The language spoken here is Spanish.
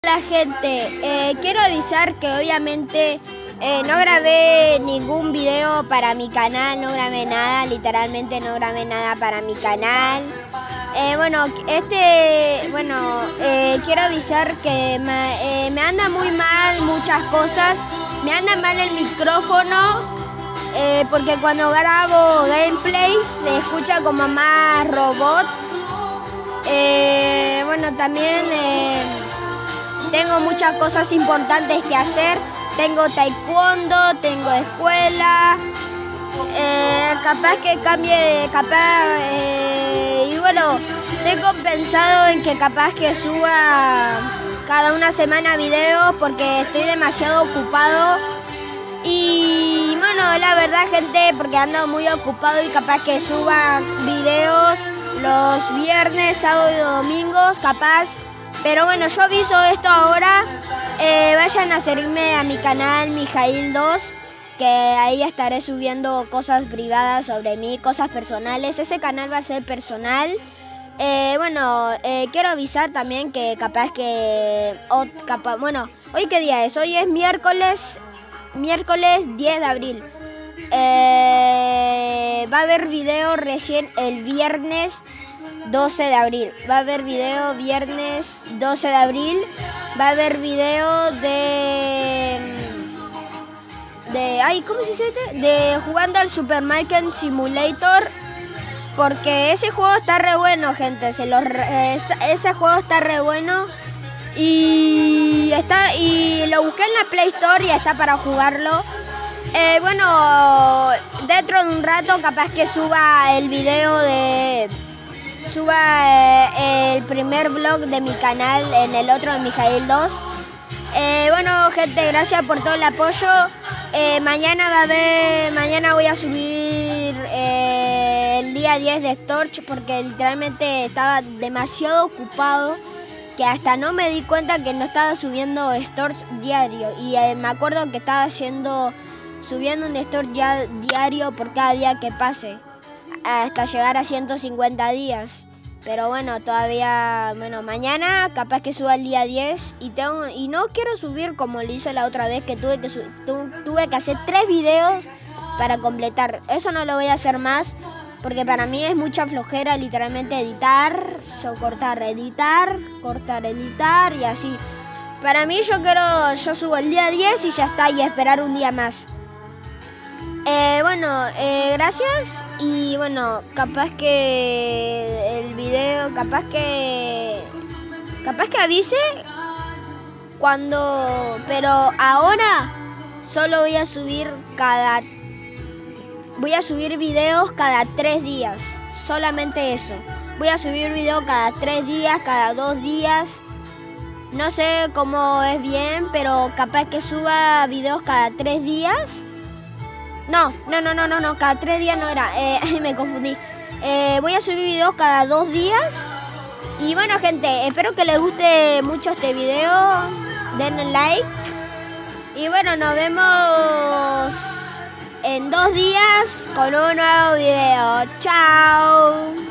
Hola gente, quiero avisar que obviamente no grabé ningún video para mi canal, no grabé nada, literalmente no grabé nada para mi canal. Quiero avisar que me anda muy mal muchas cosas, me anda mal el micrófono, porque cuando grabo gameplay se escucha como más robot. También tengo muchas cosas importantes que hacer. Tengo taekwondo, tengo escuela, capaz que cambie, tengo pensado en que capaz que suba cada una semana videos porque estoy demasiado ocupado. Y bueno, la verdad gente, porque ando muy ocupado y capaz que suba videos los viernes, sábados y domingos, capaz. Pero bueno, yo aviso esto ahora. Vayan a seguirme a mi canal Mijail2, que ahí estaré subiendo cosas privadas sobre mí, cosas personales. Ese canal va a ser personal. Quiero avisar también que ¿hoy qué día es? Hoy es miércoles 10 de abril. Va a haber video recién el viernes 12 de abril. Va a haber video viernes 12 de abril. Va a haber video ¿cómo se dice este? De jugando al Supermarket Simulator. Porque ese juego está re bueno, gente. Ese juego está re bueno. Y lo busqué en la Play Store y está para jugarlo. Dentro de un rato capaz que suba el video el primer vlog de mi canal en el otro de Mijail2. Gente, gracias por todo el apoyo. Mañana voy a subir el día 10 de Storch porque literalmente estaba demasiado ocupado que hasta no me di cuenta que no estaba subiendo Storch diario. Y me acuerdo que estaba subiendo un Storch diario por cada día que pase, hasta llegar a 150 días. Pero bueno, mañana capaz que suba el día 10 y no quiero subir como lo hice la otra vez, que tuve que hacer 3 videos para completar. Eso no lo voy a hacer más porque para mí es mucha flojera literalmente editar, cortar, editar y así. Para mí yo subo el día 10 y ya está, y esperar un día más. Gracias. Y capaz que el video, capaz que avise pero ahora solo voy a subir videos cada 3 días, solamente eso. Voy a subir videos cada 3 días, cada 2 días. No sé cómo es bien, pero capaz que suba videos cada 3 días. No, cada 3 días no era, me confundí. Voy a subir videos cada 2 días. Y bueno, gente, espero que les guste mucho este video. Denle like. Y bueno, nos vemos en 2 días con un nuevo video. Chao.